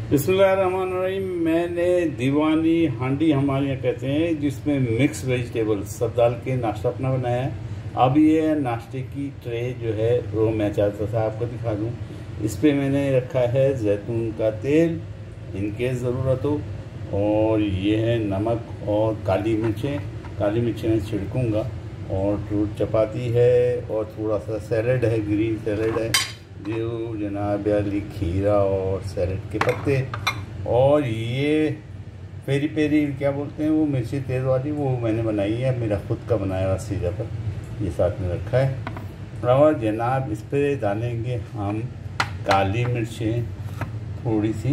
बिस्मिल्लाहिर्रहमानिर्रहीम। मैंने दीवानी हांडी हमारे यहाँ कहते हैं, जिसमें मिक्स वेजिटेबल सब डाल के नाश्ता अपना बनाया है। अब ये नाश्ते की ट्रे जो है वो मैं चाहता था आपको दिखा दूं। इस पे मैंने रखा है जैतून का तेल इनके ज़रूरत हो, और ये है नमक और काली मिर्चें मैं छिड़कूँगा, और चपाती है और थोड़ा सा सैलड है, ग्रीन सैलड है जो जनाब अली खीरा और सैलड के पत्ते, और ये पेरी पेरी क्या बोलते हैं वो मिर्ची तेज़ वाली, वो मैंने बनाई है, मेरा खुद का बनाया हुआ सीधा पर ये साथ में रखा है। और जनाब इस पर डालेंगे हम काली मिर्चें, थोड़ी सी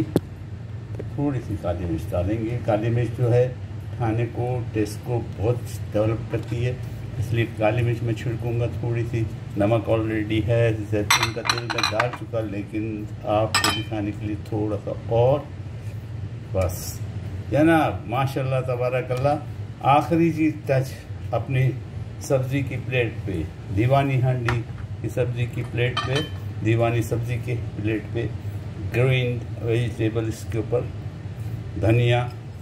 काली मिर्च डालेंगे। काली मिर्च जो है खाने को टेस्ट को बहुत डेवलप करती है, इसलिए काली मिर्च मैं छिड़कूँगा थोड़ी सी। नमक ऑलरेडी है, जैतून का तेल मैं डाल चुका, लेकिन आपको दिखाने के लिए थोड़ा सा और बस जनाब माशाल्लाह तबारकल्लाह। आखिरी चीज़ टच अपनी सब्ज़ी की प्लेट पे, दीवानी हांडी की सब्ज़ी की प्लेट पे, दीवानी सब्ज़ी के प्लेट पे ग्रीन वेजिटेबल, इसके ऊपर धनिया,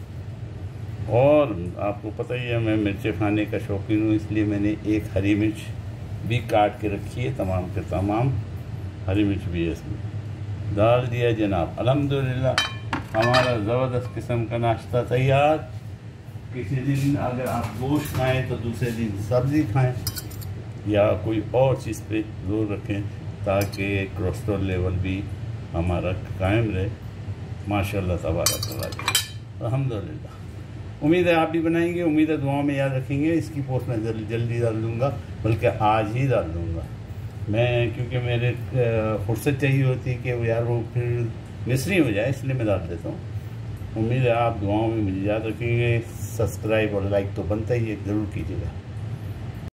और आपको पता ही है मैं मिर्चें खाने का शौकीन हूँ, इसलिए मैंने एक हरी मिर्च भी काट के रखी है, तमाम के तमाम हरी मिर्च भी है इसमें डाल दिया जनाब। अल्हम्दुलिल्लाह हमारा ज़बरदस्त किस्म का नाश्ता तैयार। किसी दिन अगर आप गोश्त खाएँ तो दूसरे दिन सब्ज़ी खाएँ, या कोई और चीज़ पे जोर रखें ताकि कोलेस्ट्रॉल लेवल भी हमारा कायम रहे। माशाल्लाह तबारकल्लाह अल्हम्दुलिल्लाह। उम्मीद है आप भी बनाएंगे, उम्मीद है दुआ में याद रखेंगे। इसकी पोस्ट मैं जल्दी डाल दूँगा, बल्कि आज ही डाल दूँगा मैं, क्योंकि मेरे फुर्सत चाहिए होती है कि यार वो फिर मिसरी हो जाए, इसलिए मैं डाल देता हूँ। उम्मीद है आप दुआओं में मुझे याद रखेंगे। सब्सक्राइब और लाइक तो बनता ही है, ज़रूर कीजिएगा।